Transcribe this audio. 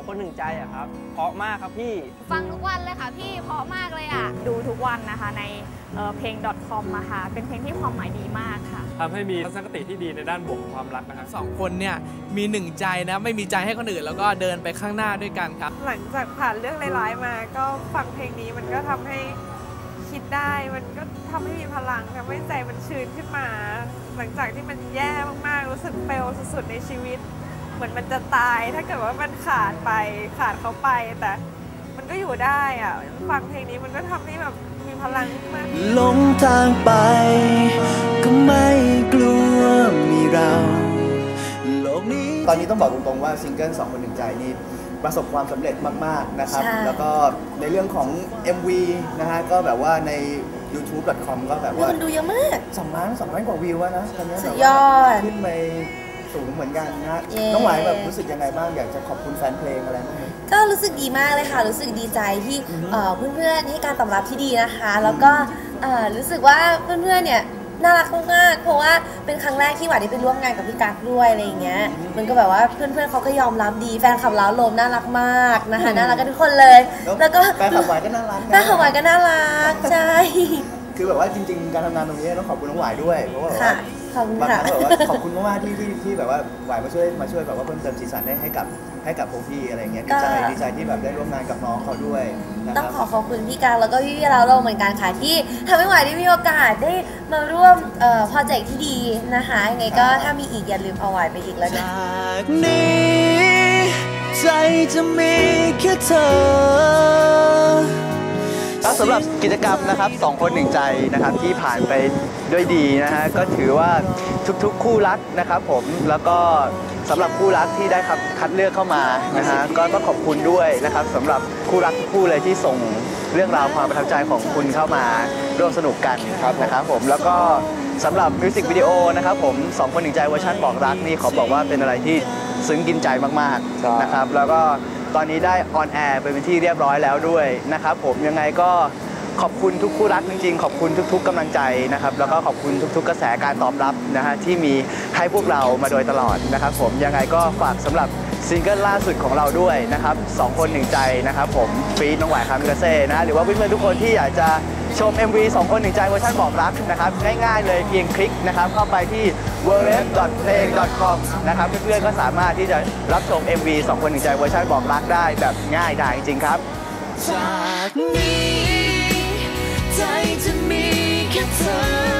คนหนึ่งใจอะครับเพราะมากครับพี่ฟังทุกวันเลยค่ะพี่เพราะมากเลยอ่ะดูทุกวันนะคะในเพลง .com อะค่ะเป็นเพลงที่ความหมายดีมากค่ะทำให้มีทัศนคติที่ดีในด้านบวกของความรักนะครับสองคนเนี่ยมีหนึ่งใจนะไม่มีใจให้คนอื่นแล้วก็เดินไปข้างหน้าด้วยกันครับหลังจากผ่านเรื่องร้ายๆมาก็ฟังเพลงนี้มันก็ทำให้คิดได้มันก็ทำให้มีพลังทำให้ใจมันชื้นขึ้นมาหลังจากที่มันแย่มากๆรู้สึกเฟลสุดๆในชีวิตเหมือนมันจะตายถ้าเกิดว่ามันขาดเขาไปแต่มันก็อยู่ได้อะฟังเพลงนี้มันก็ทำให้แบบมีพลังมากหลงทางไปก็ไม่กลัวมีเราโลกนี้ตอนนี้ต้องบอกตรงๆว่าซิงเกิล2 คนหนึ่งใจนี่ประสบความสำเร็จมากๆนะครับแล้วก็ในเรื่องของ MV นะฮะก็แบบว่าใน youtube.com ก็แบบว่าคนดูเยอะมาก 2 ล้านกว่าวิวนะตอนนี้สุดยอดขึ้นไปสูงเหมือนกันนะน้องหวายแบบรู้สึกยังไงบ้างอยากจะขอบคุณแฟนเพลงอะไรไหมก็รู้สึกดีมากเลยค่ะรู้สึกดีใจที่เพื่อนๆให้การตอบรับที่ดีนะคะแล้วก็รู้สึกว่าเพื่อนๆเนี่ยน่ารักมากเพราะว่าเป็นครั้งแรกที่หวายได้ไปร่วมงานกับพี่กั๊กด้วยอะไรอย่างเงี้ยมันก็แบบว่าเพื่อนๆเขาก็ยอมรับดีแฟนคลับล้าวลมน่ารักมากนะคะน่ารักกันทุกคนเลยแล้วก็แฟนคลับหวายก็น่ารักแฟนคลับหวายก็น่ารักใช่คือแบบว่าจริงๆการทำงานตรงนี้ต้องขอบคุณน้องหวายด้วยเพราะว่าบางครั้งแบบว่าขอบคุณมากๆที่แบบว่าหวายมาช่วยแบบว่าเพิ่มเติมสีสันให้กับพวกพี่อะไรเงี้ยดีใจที่แบบได้ร่วมงานกับน้องเขาด้วยต้องขอบคุณพี่กั๊กแล้วก็พี่เราเหมือนกันค่ะที่ทำให้หวายได้มีโอกาสได้มาร่วมโปรเจกต์ที่ดีนะคะยังไงก็ถ้ามีอีกอย่าลืมเอาหวายไปอีกแล้วกันจากนี้ใจจะมีแค่เธอสำหรับกิจกรรมนะครับ2 คน1ใจนะครับที่ผ่านไปด้วยดีนะฮะก็ถือว่าทุกๆคู่รักนะครับผมแล้วก็สำหรับคู่รักที่ได้คัดเลือกเข้ามานะฮะก็ต้องขอบคุณด้วยนะครับสำหรับคู่รักทุกคู่เลยที่ส่งเรื่องราวความประทับใจของคุณเข้ามาร่วมสนุกกันนะครับผมแล้วก็สำหรับมิวสิกวิดีโอนะครับผม2 คน1ใจเวอร์ชันบอกรักนี่ขอบอกว่าเป็นอะไรที่ซึ้งกินใจมากๆนะครับแล้วก็ตอนนี้ได้ออนแอร์ไปเป็นที่เรียบร้อยแล้วด้วยนะครับผมยังไงก็ขอบคุณทุกคู่รักจริงๆขอบคุณทุกๆกำลังใจนะครับแล้วก็ขอบคุณทุกๆกระแสการตอบรับนะฮะที่มีให้พวกเรามาโดยตลอดนะครับผมยังไงก็ฝากสำหรับซิงเกิลล่าสุดของเราด้วยนะครับ2 คน1ใจนะครับผมฟีดน้องหวายคามิกาเซ่นะหรือว่าเพื่อนๆทุกคนที่อยากจะชม MV 2 คน1ใจเวอร์ชันบอกรักนะครับง่ายๆเลยเพียงคลิกนะครับเข้าไปที่ www.play.com นะครับเพื่อนๆก็สามารถที่จะรับชม MV 2 คน1ใจเวอร์ชันบอกรักได้แบบง่ายดายจริงๆครับจากนี้ใจจะมีแค่เธอ